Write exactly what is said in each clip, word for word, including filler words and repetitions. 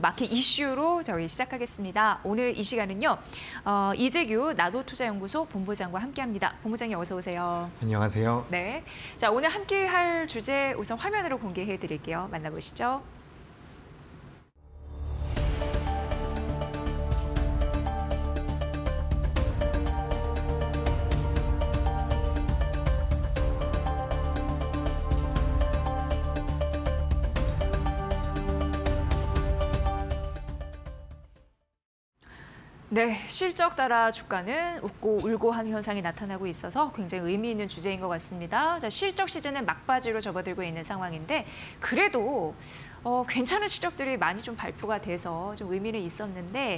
마켓 이슈로 저희 시작하겠습니다. 오늘 이 시간은요. 어, 이재규 나도투자연구소 본부장과 함께합니다. 본부장님 어서 오세요. 안녕하세요. 네, 자 오늘 함께할 주제 우선 화면으로 공개해드릴게요. 만나보시죠. 네, 실적 따라 주가는 웃고 울고 하는 현상이 나타나고 있어서 굉장히 의미 있는 주제인 것 같습니다. 자, 실적 시즌은 막바지로 접어들고 있는 상황인데 그래도 어, 괜찮은 실적들이 많이 좀 발표가 돼서 좀 의미는 있었는데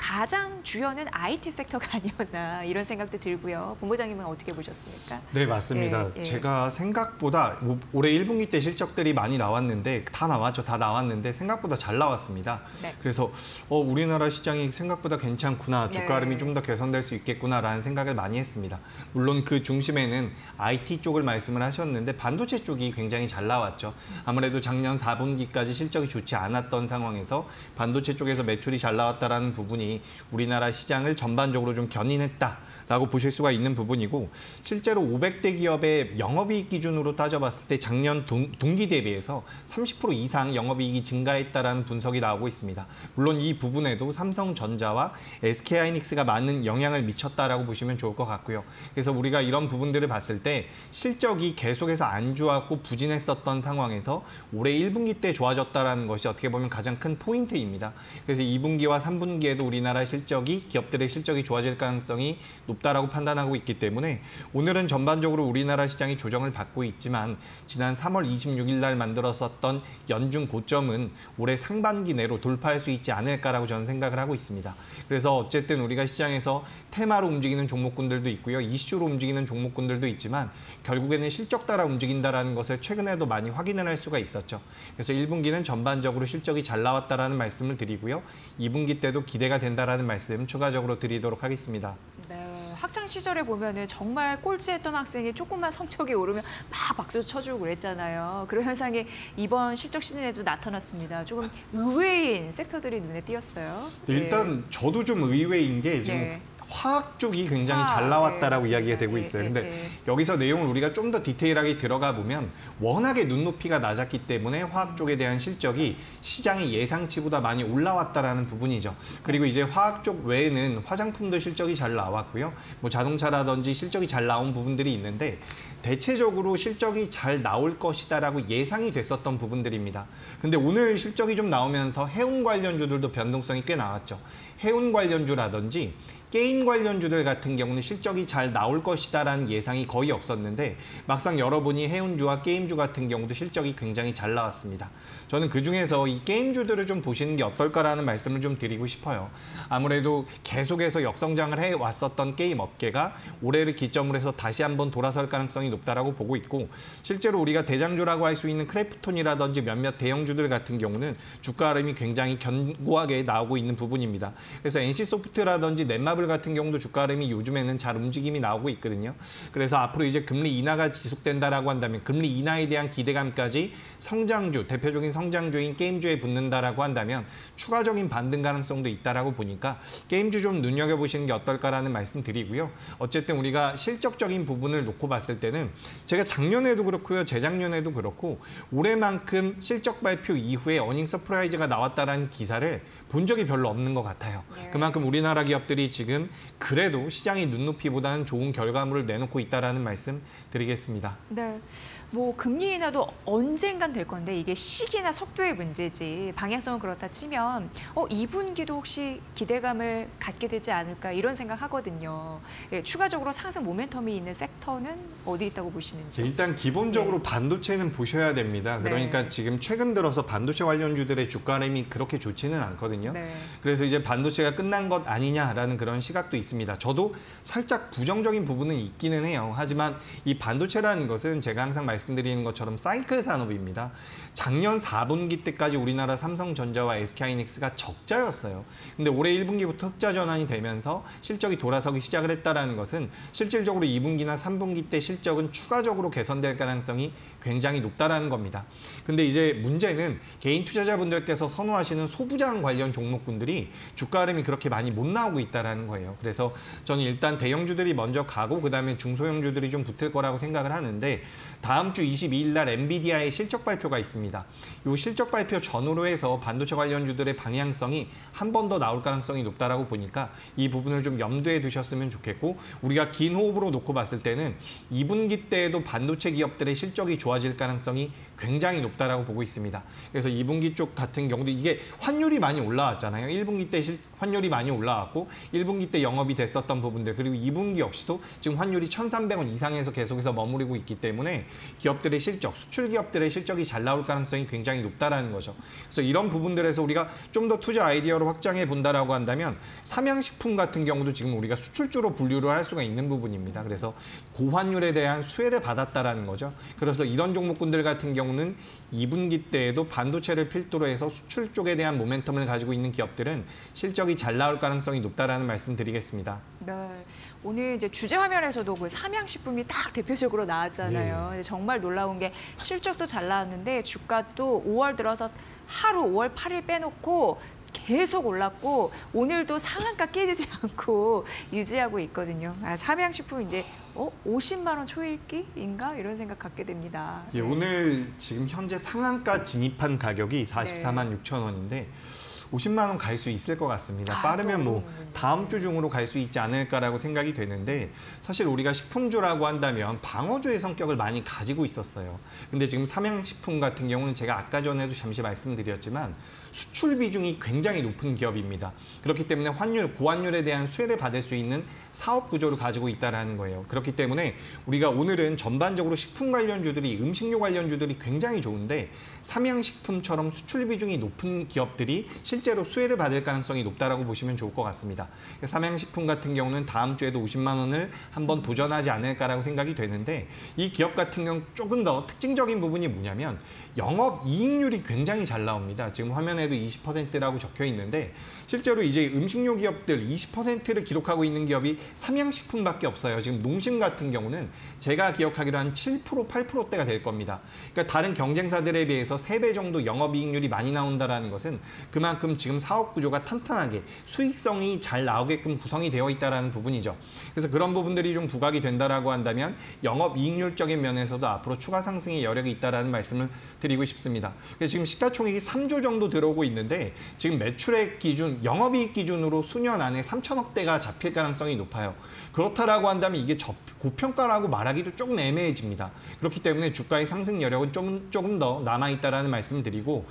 가장 주요는 아이티 섹터가 아니었나 이런 생각도 들고요. 본부장님은 어떻게 보셨습니까? 네, 맞습니다. 예, 예. 제가 생각보다 올해 일 분기 때 실적들이 많이 나왔는데 다 나왔죠. 다 나왔는데 생각보다 잘 나왔습니다. 네. 그래서 어, 우리나라 시장이 생각보다 괜찮구나. 주가 흐름이 네. 좀 더 개선될 수 있겠구나라는 생각을 많이 했습니다. 물론 그 중심에는 아이티 쪽을 말씀을 하셨는데 반도체 쪽이 굉장히 잘 나왔죠. 아무래도 작년 사 분기까지 실적이 좋지 않았던 상황에서 반도체 쪽에서 매출이 잘 나왔다라는 부분이 우리나라 시장을 전반적으로 좀 견인했다라고 보실 수가 있는 부분이고 실제로 오백 대 기업의 영업이익 기준으로 따져봤을 때 작년 동, 동기 대비해서 삼십 퍼센트 이상 영업이익이 증가했다라는 분석이 나오고 있습니다. 물론 이 부분에도 삼성전자와 에스케이하이닉스가 많은 영향을 미쳤다라고 보시면 좋을 것 같고요. 그래서 우리가 이런 부분들을 봤을 때 실적이 계속해서 안 좋았고 부진했었던 상황에서 올해 일 분기 때 좋아졌다라는 것이 어떻게 보면 가장 큰 포인트입니다. 그래서 이 분기와 삼 분기에도 우리나라 실적이 기업들의 실적이 좋아질 가능성이 높다라고 판단하고 있기 때문에 오늘은 전반적으로 우리나라 시장이 조정을 받고 있지만 지난 삼월 이십육일 날 만들었었던 연중 고점은 올해 상반기 내로 돌파할 수 있지 않을까라고 저는 생각을 하고 있습니다. 그래서 어쨌든 우리가 시장에서 테마로 움직이는 종목군들도 있고요. 이슈로 움직이는 종목군들도 있지만 결국에는 실적 따라 움직인다라는 것을 최근에도 많이 확인을 할 수가 있었죠. 그래서 일 분기는 전반적으로 실적이 잘 나왔다라는 말씀을 드리고요. 이 분기 때도 기대가 된다라는 말씀 추가적으로 드리도록 하겠습니다. 네, 학창 시절에 보면은 정말 꼴찌했던 학생이 조금만 성적이 오르면 막 박수 쳐주고 그랬잖아요. 그런 현상이 이번 실적 시즌에도 나타났습니다. 조금 의외인 섹터들이 눈에 띄었어요. 일단 네. 저도 좀 의외인 게 지금 네. 화학 쪽이 굉장히 아, 잘 나왔다라고 네, 이야기가 되고 있어요. 네, 근데 네. 여기서 내용을 우리가 좀 더 디테일하게 들어가 보면 워낙에 눈높이가 낮았기 때문에 화학 쪽에 대한 실적이 시장의 예상치보다 많이 올라왔다라는 부분이죠. 그리고 이제 화학 쪽 외에는 화장품도 실적이 잘 나왔고요. 뭐 자동차라든지 실적이 잘 나온 부분들이 있는데 대체적으로 실적이 잘 나올 것이다라고 예상이 됐었던 부분들입니다. 근데 오늘 실적이 좀 나오면서 해운 관련주들도 변동성이 꽤 나왔죠. 해운 관련주라든지 게임 관련주들 같은 경우는 실적이 잘 나올 것이다라는 예상이 거의 없었는데 막상 열어보니 해운주와 게임주 같은 경우도 실적이 굉장히 잘 나왔습니다. 저는 그중에서 이 게임주들을 좀 보시는 게 어떨까라는 말씀을 좀 드리고 싶어요. 아무래도 계속해서 역성장을 해왔었던 게임 업계가 올해를 기점으로 해서 다시 한번 돌아설 가능성이 높다라고 보고 있고 실제로 우리가 대장주라고 할 수 있는 크래프톤이라든지 몇몇 대형주들 같은 경우는 주가 흐름이 굉장히 견고하게 나오고 있는 부분입니다. 그래서 엔씨소프트라든지 넷마블 같은 경우도 주가 흐름이 요즘에는 잘 움직임이 나오고 있거든요. 그래서 앞으로 이제 금리 인하가 지속된다라고 한다면 금리 인하에 대한 기대감까지 성장주, 대표적인 성장주인 게임주에 붙는다라고 한다면 추가적인 반등 가능성도 있다라고 보니까 게임주 좀 눈여겨보시는 게 어떨까라는 말씀 드리고요. 어쨌든 우리가 실적적인 부분을 놓고 봤을 때는 제가 작년에도 그렇고요. 재작년에도 그렇고 올해만큼 실적 발표 이후에 어닝 서프라이즈가 나왔다라는 기사를 본 적이 별로 없는 것 같아요. 네. 그만큼 우리나라 기업들이 지금 그래도 시장의 눈높이보다는 좋은 결과물을 내놓고 있다라는 말씀 드리겠습니다. 네. 뭐 금리 인하도 언젠간 될 건데 이게 시기나 속도의 문제지 방향성은 그렇다 치면 어, 이 분기도 혹시 기대감을 갖게 되지 않을까 이런 생각하거든요. 예, 추가적으로 상승 모멘텀이 있는 섹터는 어디 있다고 보시는지? 일단 기본적으로 네. 반도체는 보셔야 됩니다. 그러니까 네. 지금 최근 들어서 반도체 관련주들의 주가 흐름이 그렇게 좋지는 않거든요. 네. 그래서 이제 반도체가 끝난 것 아니냐라는 그런 시각도 있습니다. 저도 살짝 부정적인 부분은 있기는 해요. 하지만 이 반도체라는 것은 제가 항상 말씀 말씀드리는 것처럼 사이클 산업입니다. 작년 사 분기 때까지 우리나라 삼성전자와 에스케이하이닉스가 적자였어요. 근데 올해 일 분기부터 흑자 전환이 되면서 실적이 돌아서기 시작을 했다는 것은 실질적으로 이 분기나 삼 분기 때 실적은 추가적으로 개선될 가능성이 굉장히 높다라는 겁니다. 근데 이제 문제는 개인 투자자분들께서 선호하시는 소부장 관련 종목군들이 주가 흐름이 그렇게 많이 못 나오고 있다는 거예요. 그래서 저는 일단 대형주들이 먼저 가고 그다음에 중소형주들이 좀 붙을 거라고 생각을 하는데 다음 주 이십이 일 날 엔비디아의 실적 발표가 있습니다. 이 실적 발표 전후로 해서 반도체 관련주들의 방향성이 한 번 더 나올 가능성이 높다라고 보니까 이 부분을 좀 염두에 두셨으면 좋겠고 우리가 긴 호흡으로 놓고 봤을 때는 이 분기 때에도 반도체 기업들의 실적이 좋아질 가능성이 굉장히 높다라고 보고 있습니다. 그래서 이 분기 쪽 같은 경우도 이게 환율이 많이 올라왔잖아요. 일 분기 때 실, 환율이 많이 올라왔고 일 분기 때 영업이 됐었던 부분들 그리고 이 분기 역시도 지금 환율이 천삼백 원 이상에서 계속해서 머무르고 있기 때문에 기업들의 실적, 수출 기업들의 실적이 잘 나올 가능성이 굉장히 높다라는 거죠. 그래서 이런 부분들에서 우리가 좀 더 투자 아이디어로 확장해 본다라고 한다면 삼양식품 같은 경우도 지금 우리가 수출주로 분류를 할 수가 있는 부분입니다. 그래서 고환율에 대한 수혜를 받았다라는 거죠. 그래서 이런 종목군들 같은 경우는 이 분기 때에도 반도체를 필두로 해서 수출 쪽에 대한 모멘텀을 가지고 있는 기업들은 실적이 잘 나올 가능성이 높다라는 말씀 드리겠습니다. 네. 오늘 이제 주제 화면에서도 그 삼양식품이 딱 대표적으로 나왔잖아요. 네. 정말 놀라운 게 실적도 잘 나왔는데 주가도 오월 들어서 하루 오월 팔 일 빼놓고 계속 올랐고 오늘도 상한가 깨지지 않고 유지하고 있거든요. 아, 삼양식품 이제 어? 오십만 원 초읽기인가? 이런 생각 갖게 됩니다. 예, 네. 오늘 지금 현재 상한가 진입한 가격이 사십사만 육천 원인데 오십만 원 갈 수 있을 것 같습니다. 아, 빠르면 뭐 또, 다음 주 중으로 갈 수 있지 않을까라고 생각이 되는데 사실 우리가 식품주라고 한다면 방어주의 성격을 많이 가지고 있었어요. 근데 지금 삼양식품 같은 경우는 제가 아까 전에도 잠시 말씀드렸지만 수출 비중이 굉장히 높은 기업입니다. 그렇기 때문에 환율, 고환율에 대한 수혜를 받을 수 있는 사업 구조를 가지고 있다는 거예요. 그렇기 때문에 우리가 오늘은 전반적으로 식품 관련주들이, 음식료 관련주들이 굉장히 좋은데 삼양식품처럼 수출 비중이 높은 기업들이 실제로 수혜를 받을 가능성이 높다라고 보시면 좋을 것 같습니다. 삼양식품 같은 경우는 다음 주에도 오십만 원을 한번 도전하지 않을까라고 생각이 되는데 이 기업 같은 경우 조금 더 특징적인 부분이 뭐냐면 영업이익률이 굉장히 잘 나옵니다. 지금 화면에도 이십 퍼센트라고 적혀 있는데 실제로 이제 음식료 기업들 이십 퍼센트를 기록하고 있는 기업이 삼양식품밖에 없어요. 지금 농심 같은 경우는 제가 기억하기로 한 칠 퍼센트, 팔 퍼센트대가 될 겁니다. 그러니까 다른 경쟁사들에 비해서 세 배 정도 영업이익률이 많이 나온다는 것은 그만큼 지금 사업 구조가 탄탄하게 수익성이 잘 나오게끔 구성이 되어 있다는 부분이죠. 그래서 그런 부분들이 좀 부각이 된다라고 한다면 영업이익률적인 면에서도 앞으로 추가 상승의 여력이 있다는 말씀을 드리고 싶습니다. 그래서 지금 시가총액이 삼조 정도 들어오고 있는데 지금 매출액 기준, 영업이익 기준으로 수년 안에 삼천억대가 잡힐 가능성이 높아요. 그렇다라고 한다면 이게 고평가라고 말하기도 조금 애매해집니다. 그렇기 때문에 주가의 상승 여력은 좀, 조금 더 남아있다라는 말씀을 드리고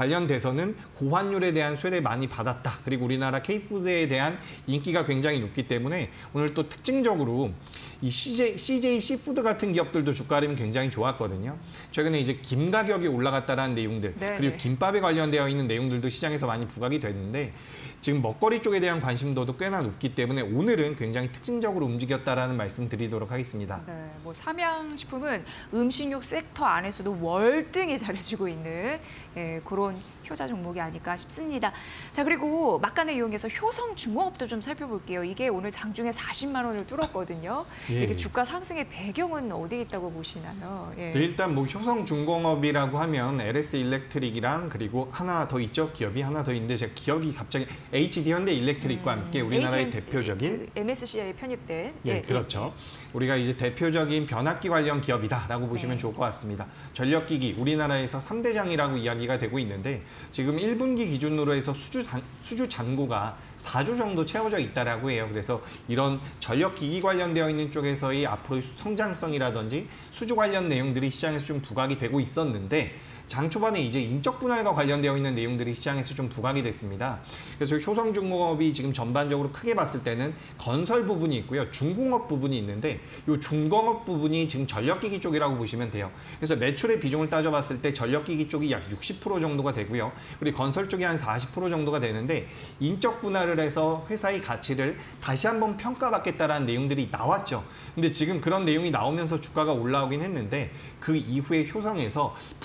관련돼서는 고환율에 대한 수혜를 많이 받았다. 그리고 우리나라 K푸드에 대한 인기가 굉장히 높기 때문에 오늘 또 특징적으로 이 씨제이, 씨제이 씨푸드 같은 기업들도 주가 흐름이 굉장히 좋았거든요. 최근에 이제 김 가격이 올라갔다라는 내용들 네네. 그리고 김밥에 관련되어 있는 내용들도 시장에서 많이 부각이 됐는데 지금 먹거리 쪽에 대한 관심도도 꽤나 높기 때문에 오늘은 굉장히 특징적으로 움직였다라는 말씀 드리도록 하겠습니다. 네, 뭐 삼양식품은 음식료 섹터 안에서도 월등히 잘해주고 있는 예, 그런 효자 종목이 아닐까 싶습니다. 자, 그리고 막간을 이용해서 효성중공업도 좀 살펴볼게요. 이게 오늘 장중에 사십만 원을 뚫었거든요. 예. 이게 주가 상승의 배경은 어디에 있다고 보시나요? 예. 네, 일단 뭐 효성중공업이라고 하면 엘에스 일렉트릭이랑 그리고 하나 더 있죠. 기업이 하나 더 있는데 제가 기억이 갑자기 에이치디 현대 일렉트릭과 음, 함께 우리나라의 에이치엠씨, 대표적인 그 엠에스시아에 편입된 예, 예, 그렇죠. 우리가 이제 대표적인 변압기 관련 기업이다라고 보시면 네. 좋을 것 같습니다. 전력기기 우리나라에서 삼대장이라고 이야기가 되고 있는데 지금 일 분기 기준으로 해서 수주, 수주 잔고가 사조 정도 채워져 있다라고 해요. 그래서 이런 전력기기 관련되어 있는 쪽에서의 앞으로의 성장성이라든지 수주 관련 내용들이 시장에서 좀 부각이 되고 있었는데 장 초반에 이제 인적 분할과 관련되어 있는 내용들이 시장에서 좀 부각이 됐습니다. 그래서 효성중공업이 지금 전반적으로 크게 봤을 때는 건설 부분이 있고요. 중공업 부분이 있는데 이 중공업 부분이 지금 전력기기 쪽이라고 보시면 돼요. 그래서 매출의 비중을 따져봤을 때 전력기기 쪽이 약 육십 퍼센트 정도가 되고요. 그리고 건설 쪽이 한 사십 퍼센트 정도가 되는데 인적 분할을 해서 회사의 가치를 다시 한번 평가받겠다라는 내용들이 나왔죠. 근데 지금 그런 내용이 나오면서 주가가 올라오긴 했는데 그 이후에 효성에서 부인을 했어요.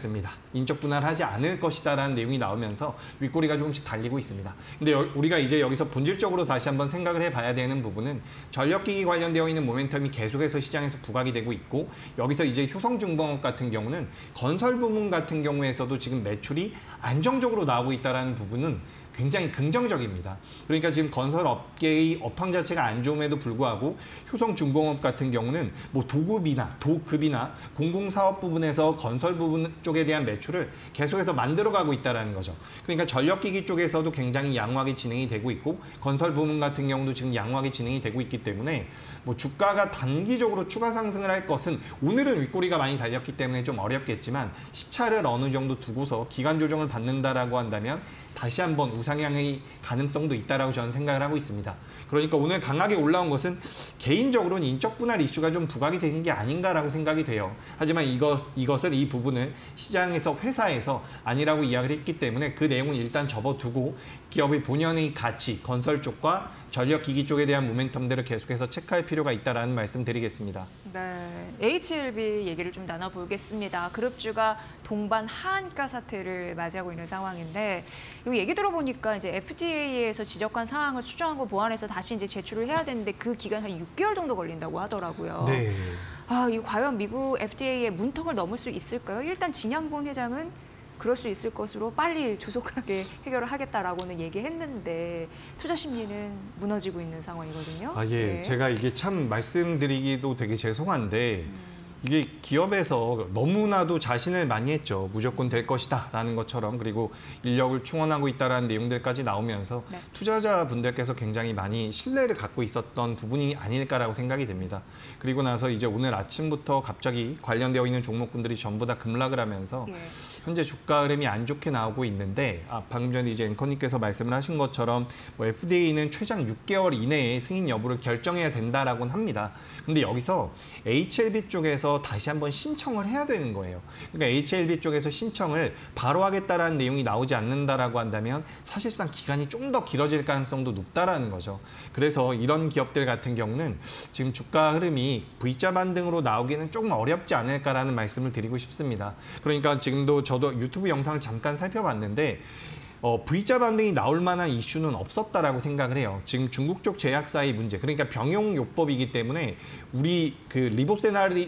않겠습니다. 인적 분할하지 않을 것이다라는 내용이 나오면서 윗꼬리가 조금씩 달리고 있습니다. 근데 여, 우리가 이제 여기서 본질적으로 다시 한번 생각을 해봐야 되는 부분은 전력기기 관련되어 있는 모멘텀이 계속해서 시장에서 부각이 되고 있고 여기서 이제 효성중공업 같은 경우는 건설 부문 같은 경우에서도 지금 매출이 안정적으로 나오고 있다는 부분은 굉장히 긍정적입니다. 그러니까 지금 건설업계의 업황 자체가 안 좋음에도 불구하고 효성중공업 같은 경우는 뭐 도급이나 도급이나 공공사업 부분에서 건설 부분 쪽에 대한 매출을 계속해서 만들어가고 있다는 거죠. 그러니까 전력기기 쪽에서도 굉장히 양호하게 진행이 되고 있고 건설 부문 같은 경우도 지금 양호하게 진행이 되고 있기 때문에 뭐 주가가 단기적으로 추가 상승을 할 것은 오늘은 윗꼬리가 많이 달렸기 때문에 좀 어렵겠지만 시차를 어느 정도 두고서 기간 조정을 받는다라고 한다면 다시 한번 우상향의 가능성도 있다라고 저는 생각을 하고 있습니다. 그러니까 오늘 강하게 올라온 것은 개인적으로는 인적 분할 이슈가 좀 부각이 되는 게 아닌가라고 생각이 돼요. 하지만 이것, 이것을 이 부분을 시장에서 회사에서 아니라고 이야기를 했기 때문에 그 내용은 일단 접어두고 기업의 본연의 가치, 건설 쪽과 전력기기 쪽에 대한 모멘텀들을 계속해서 체크할 필요가 있다는 말씀 드리겠습니다. 네, 에이치엘비 얘기를 좀 나눠보겠습니다. 그룹주가 동반 하한가 사태를 맞이하고 있는 상황인데 이 얘기 들어보니까 이제 에프디에이에서 지적한 사항을 수정하고 보완해서 다시 이제 제출을 해야 되는데 그 기간 한 육 개월 정도 걸린다고 하더라고요. 네. 아, 이 과연 미국 에프디에이의 문턱을 넘을 수 있을까요? 일단 진양본 회장은 그럴 수 있을 것으로 빨리 조속하게 해결을 하겠다라고는 얘기했는데 투자 심리는 무너지고 있는 상황이거든요. 아, 예. 네. 제가 이게 참 말씀드리기도 되게 죄송한데 음. 이게 기업에서 너무나도 자신을 많이 했죠. 무조건 될 것이다 라는 것처럼 그리고 인력을 충원하고 있다는 내용들까지 나오면서 네. 투자자분들께서 굉장히 많이 신뢰를 갖고 있었던 부분이 아닐까라고 생각이 됩니다. 그리고 나서 이제 오늘 아침부터 갑자기 관련되어 있는 종목군들이 전부 다 급락을 하면서 예. 현재 주가 흐름이 안 좋게 나오고 있는데 아, 방금 전에 이제 앵커님께서 말씀을 하신 것처럼 뭐 에프디에이는 최장 육 개월 이내에 승인 여부를 결정해야 된다라고는 합니다. 근데 여기서 에이치엘비 쪽에서 다시 한번 신청을 해야 되는 거예요. 그러니까 에이치엘비 쪽에서 신청을 바로 하겠다라는 내용이 나오지 않는다라고 한다면 사실상 기간이 좀 더 길어질 가능성도 높다라는 거죠. 그래서 이런 기업들 같은 경우는 지금 주가 흐름이 V자 반등으로 나오기는 조금 어렵지 않을까라는 말씀을 드리고 싶습니다. 그러니까 지금도 저도 유튜브 영상을 잠깐 살펴봤는데 어, V자 반등이 나올 만한 이슈는 없었다라고 생각을 해요. 지금 중국 쪽 제약사의 문제, 그러니까 병용요법이기 때문에 우리 그 리보세나리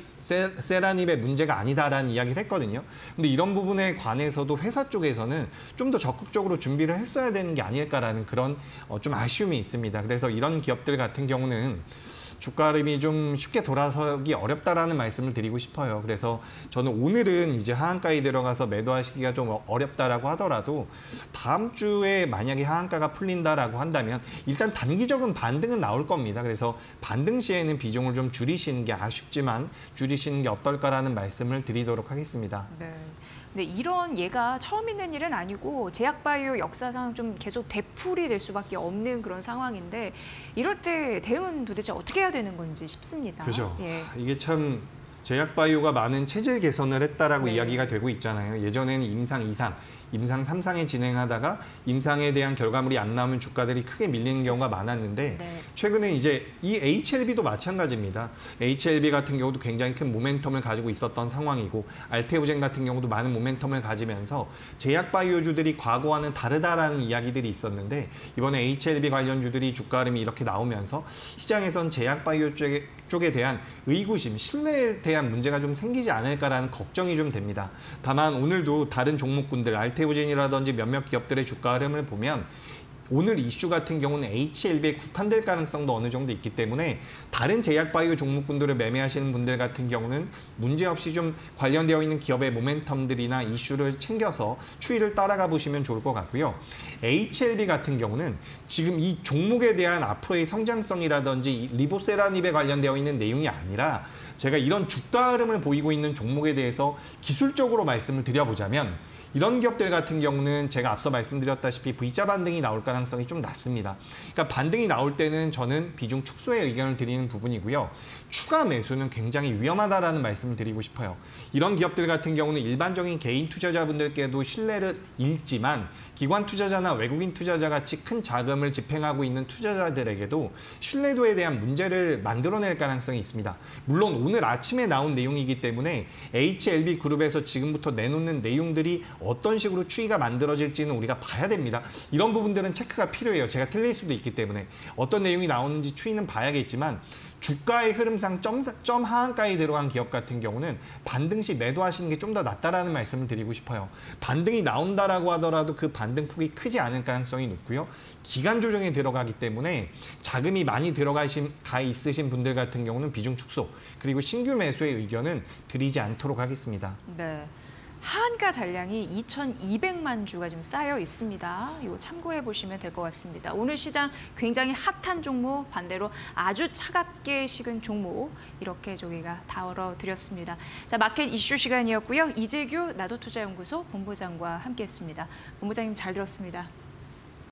세라닙의 문제가 아니다라는 이야기를 했거든요. 근데 이런 부분에 관해서도 회사 쪽에서는 좀 더 적극적으로 준비를 했어야 되는 게 아닐까라는 그런 어, 좀 아쉬움이 있습니다. 그래서 이런 기업들 같은 경우는 주가 흐름이 좀 쉽게 돌아서기 어렵다라는 말씀을 드리고 싶어요. 그래서 저는 오늘은 이제 하한가에 들어가서 매도하시기가 좀 어렵다라고 하더라도 다음 주에 만약에 하한가가 풀린다라고 한다면 일단 단기적인 반등은 나올 겁니다. 그래서 반등 시에는 비중을 좀 줄이시는 게 아쉽지만 줄이시는 게 어떨까라는 말씀을 드리도록 하겠습니다. 네. 근데 이런 예가 처음 있는 일은 아니고 제약바이오 역사상 좀 계속 되풀이 될 수밖에 없는 그런 상황인데 이럴 때 대응은 도대체 어떻게 해야 되는 건지 싶습니다. 그죠. 예. 이게 참 제약바이오가 많은 체질 개선을 했다라고 네. 이야기가 되고 있잖아요. 예전에는 임상, 이상, 임상 삼 상에 진행하다가 임상에 대한 결과물이 안 나오면 주가들이 크게 밀리는 경우가 많았는데 네. 최근에 이제 이 에이치엘비도 마찬가지입니다. 에이치엘비 같은 경우도 굉장히 큰 모멘텀을 가지고 있었던 상황이고 알테오젠 같은 경우도 많은 모멘텀을 가지면서 제약바이오주들이 과거와는 다르다라는 이야기들이 있었는데 이번에 에이치엘비 관련주들이 주가 흐름이 이렇게 나오면서 시장에선 제약바이오 쪽에 쪽에 대한 의구심, 신뢰에 대한 문제가 좀 생기지 않을까라는 걱정이 좀 됩니다. 다만 오늘도 다른 종목군들, 알테오젠이라든지 몇몇 기업들의 주가 흐름을 보면 오늘 이슈 같은 경우는 에이치엘비에 국한될 가능성도 어느 정도 있기 때문에 다른 제약바이오 종목군들을 매매하시는 분들 같은 경우는 문제없이 좀 관련되어 있는 기업의 모멘텀들이나 이슈를 챙겨서 추이를 따라가 보시면 좋을 것 같고요. 에이치엘비 같은 경우는 지금 이 종목에 대한 앞으로의 성장성이라든지 리보세라닙에 관련되어 있는 내용이 아니라 제가 이런 주가 흐름을 보이고 있는 종목에 대해서 기술적으로 말씀을 드려보자면 이런 기업들 같은 경우는 제가 앞서 말씀드렸다시피 V자 반등이 나올 가능성이 좀 낮습니다. 그러니까 반등이 나올 때는 저는 비중 축소의 의견을 드리는 부분이고요. 추가 매수는 굉장히 위험하다라는 말씀을 드리고 싶어요. 이런 기업들 같은 경우는 일반적인 개인 투자자분들께도 신뢰를 잃지만 기관 투자자나 외국인 투자자 같이 큰 자금을 집행하고 있는 투자자들에게도 신뢰도에 대한 문제를 만들어낼 가능성이 있습니다. 물론 오늘 아침에 나온 내용이기 때문에 에이치엘비그룹에서 지금부터 내놓는 내용들이 어떤 식으로 추이가 만들어질지는 우리가 봐야 됩니다. 이런 부분들은 체크가 필요해요. 제가 틀릴 수도 있기 때문에 어떤 내용이 나오는지 추이는 봐야겠지만 주가의 흐름상 점, 점 하한가에 들어간 기업 같은 경우는 반등 시 매도하시는 게 좀 더 낫다라는 말씀을 드리고 싶어요. 반등이 나온다라고 하더라도 그 반등 폭이 크지 않을 가능성이 높고요. 기간 조정에 들어가기 때문에 자금이 많이 들어가신, 가 있으신 분들 같은 경우는 비중 축소 그리고 신규 매수의 의견은 드리지 않도록 하겠습니다. 네. 하한가 잔량이 이천이백만 주가 지금 쌓여 있습니다. 이거 참고해 보시면 될 것 같습니다. 오늘 시장 굉장히 핫한 종목, 반대로 아주 차갑게 식은 종목 이렇게 저희가 다뤄드렸습니다. 자, 마켓 이슈 시간이었고요. 이재규 나도투자연구소 본부장과 함께했습니다. 본부장님 잘 들었습니다.